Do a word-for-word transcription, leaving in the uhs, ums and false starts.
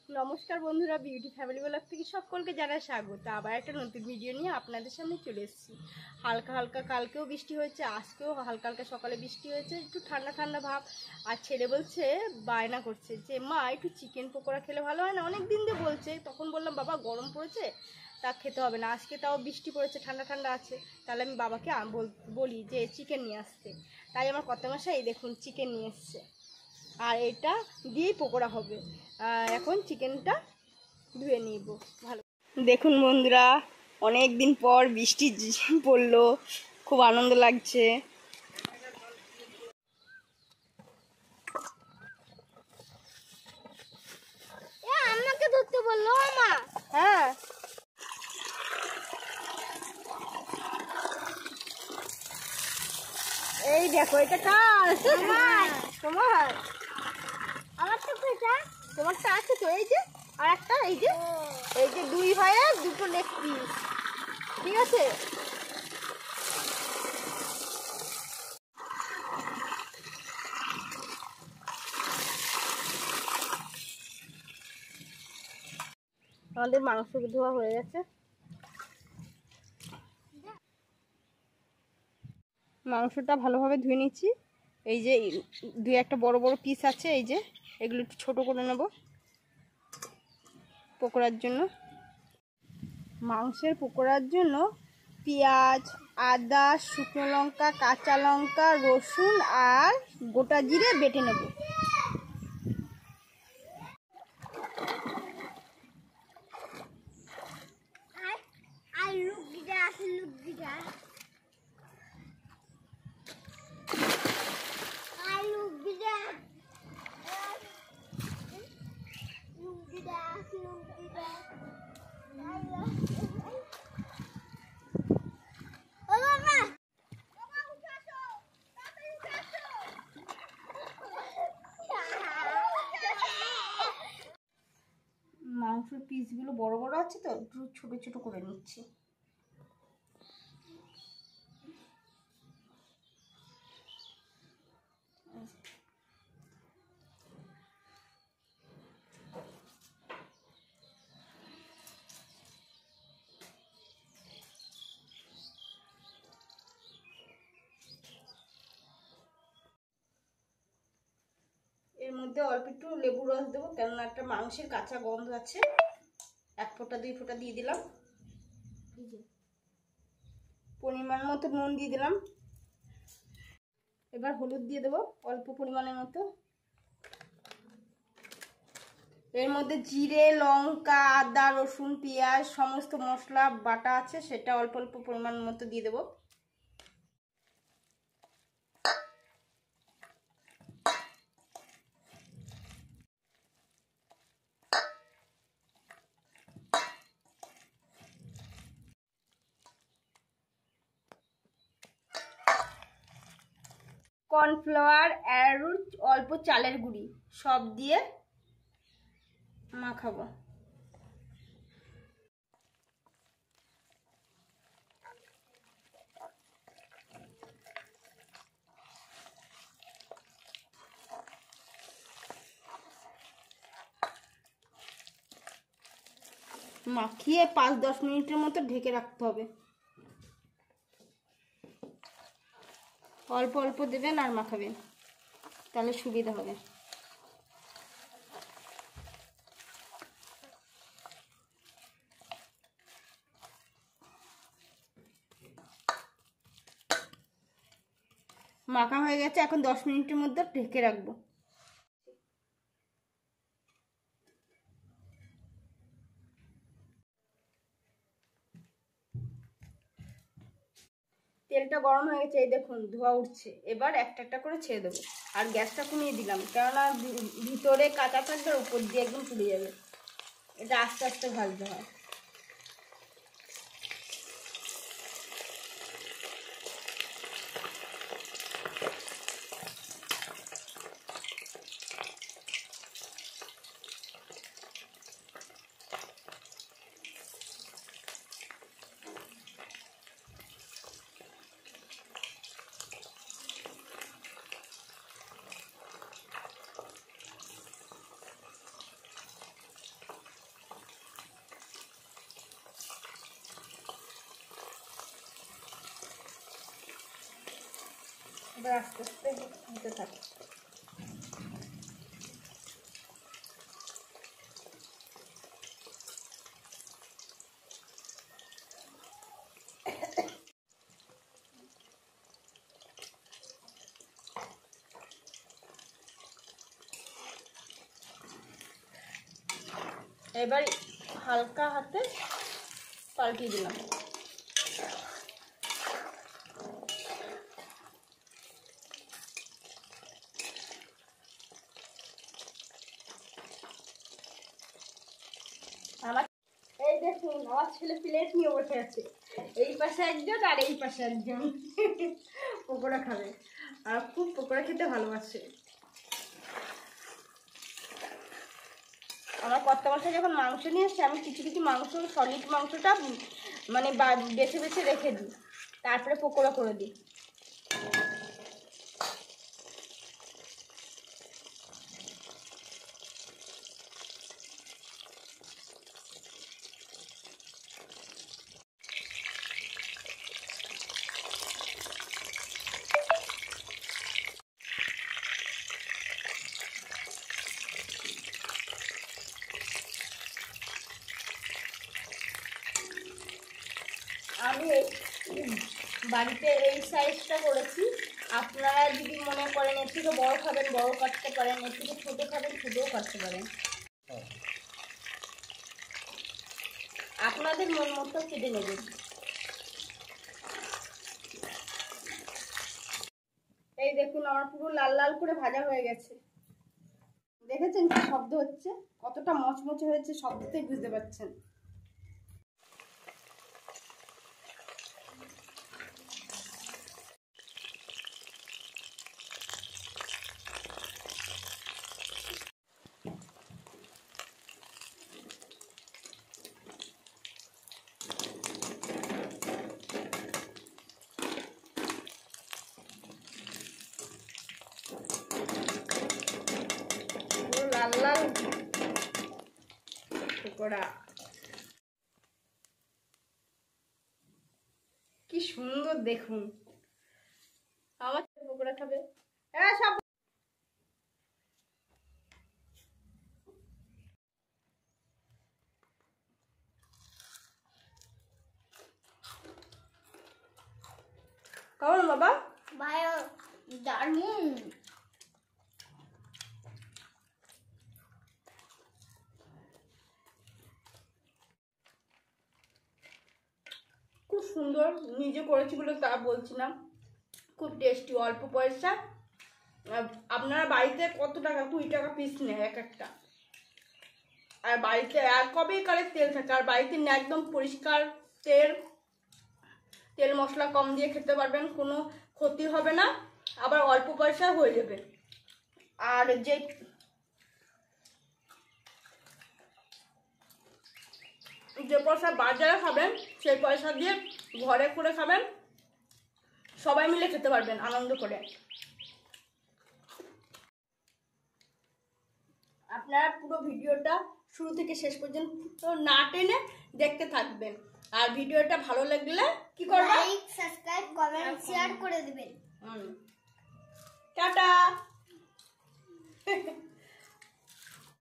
নমস্কার বন্ধুরা, beauty family blog থেকে সকলকে জানাই স্বাগত। আবার একটা নতুন ভিডিও নিয়ে আপনাদের সামনে চলে এসেছি। হালকা হালকা কালকেও বৃষ্টি হয়েছে, আজকেও হালকা হালকা সকালে বৃষ্টি হয়েছে, একটু ঠান্ডা ঠান্ডা ভাব। আর ছেলে বলছে, বায়না করছে যে মা একটু চিকেন পকোড়া খেলে ভালো হয় না, অনেক দিন দিয়ে বলছে। তখন বললাম বাবা গরম পড়েছে, তা খেতে হবে না, আজকে তাও বৃষ্টি পড়েছে, ঠান্ডা ঠান্ডা আছে, তাহলে আমি বাবাকে বলি যে চিকেন নিয়ে আসতে। তাই আমার কর্তামশাই দেখুন চিকেন নিয়ে এসছে, আর এটা দিয়েই পকোড়া হবে। এখন চিকেনটা ধুয়ে নিব ভালো। দেখুন বন্ধুরা, অনেক দিন পর বৃষ্টি পড়লো, খুব আনন্দ লাগছে। আমাকে ধরতে বললো মা। হ্যাঁ, এই দেখো, এটা কার? তোমার। তোমার? আমার তো এটা তোমারটা আছে তো, এই যে আর একটা, এই যে এই যে দুই ভাইয়ের দুটো লেগ পিস, ঠিক আছে। আমাদের মাংস ধোয়া হয়ে গেছে, মাংসটা ভালোভাবে ধুয়ে নিচ্ছি। এই যে দুই একটা বড় বড় পিস আছে, এই যে এগুলো একটু ছোটো করে নেব পকোড়ার জন্য। মাংসের পকোড়ার জন্য পেঁয়াজ, আদা, শুকনো লঙ্কা, কাঁচা লঙ্কা, রসুন আর গোটা জিরে বেটে নেব। আর লুকিটা আছে, লুকিটা আর লুকিটা লুকিটা আছে, লুকিটা ও বাবা বাবা উঠাছো, তাড়াতাড়ি উঠাছো। মাংসের পিসগুলো বড় বড় আছে তো, একটু ছোট ছোট করে নিচ্ছি। এর মধ্যে অল্প একটু লেবু রস দেবো, কেননা একটা মাংসের কাঁচা গন্ধ আছে। এক ফোঁটা দুই ফোঁটা দিয়ে দিলাম। পরিমাণ মতো নুন দিয়ে দিলাম। এবার হলুদ দিয়ে দেবো অল্প পরিমাণের মতো। এর মধ্যে জিরে, লঙ্কা, আদা, রসুন, পেঁয়াজ সমস্ত মশলা বাটা আছে, সেটা অল্প অল্প পরিমাণ মতো দিয়ে দেবো। কর্নফ্লাওয়ার, অ্যারোরুট, অল্প চালের গুঁড়ি সব দিয়ে মাখাবো। মাখিয়ে পাঁচ দশ মিনিটের মতো ঢেকে রাখতে হবে। অল্প অল্প দেবেন আর মাখাবেন, তাহলে সুবিধা হবে। মাখা হয়ে গেছে, এখন দশ মিনিটের মধ্যে ঢেকে রাখবো। তেলটা গরম হয়ে গেছে, এই দেখুন ধোয়া উঠছে। এবার একটা একটা করে ছেড়ে দেবো, আর গ্যাসটা কমিয়ে দিলাম, কেননা ভিতরে কাঁচা থাকবে, উপর দিয়ে একদম পুড়ে যাবে। এটা আস্তে আস্তে ভাজতে হয়। এবার আস্তে আস্তে হতে থাকে। এবার হালকা হাতে পাল্টিয়ে দিলাম। আমার এই দেখুন আমার ছেলে প্লেট নিয়ে বসে আছে, এই পাশে একজন আর এই পাশে একজন পকোড়া খাবে, আর খুব পকোড়া খেতে ভালোবাসে। আমার কর্তা মশাই যখন মাংস নিয়ে এসছে আমি কিছু কিছু মাংস সলিড মাংসটা মানে বেছে বেছে রেখে দিই, তারপরে পকোড়া করে দিই। আমি বাড়িতে এই সাইজটা করেছি, আপনারা যদি মনে করেন এর থেকে বড় খাবেন বড় কাটতে পারেন, এর থেকে ছোটো খাবেন ছোটোও কাটতে পারেন, আপনাদের মন মতো কেটে নেবেন। এই দেখুন আমার পুরো লাল লাল করে ভাজা হয়ে গেছে, দেখেছেন কি শব্দ হচ্ছে, কতটা মচমচে হয়েছে শব্দতেই বুঝতে পারছেন। লাল লাল পকোড়া কি সুন্দর দেখুন, আমার পকোড়া খাবে। হ্যাঁ সব কেমন বাবা? ভালো, দারুণ। খুব সুন্দর, নিজে করেছি বলে তা বলছি না, খুব টেস্টি, অল্প পয়সা। আপনারা বাড়িতে কত টাকা, কুড়ি টাকা পিস নেয় এক একটা, আর বাড়িতে আর কবে কালের তেল থাকে, আর বাড়িতে একদম পরিষ্কার তেল, তেল মশলা কম দিয়ে খেতে পারবেন, কোনো ক্ষতি হবে না, আবার অল্প পয়সা হয়ে যাবে। আর যে যে পয়সা বাজারে খাবেন সেই পয়সা দিয়ে ঘরে করে খাবেন, সবাই মিলে খেতে পারবেন আনন্দ করে। আপনারা পুরো ভিডিওটা শুরু থেকে শেষ পর্যন্ত না টেনে দেখতে থাকবেন, আর ভিডিওটা ভালো লাগলে কি করবেন? লাইক, সাবস্ক্রাইব, কমেন্ট, শেয়ার করে দিবেন। টাটা।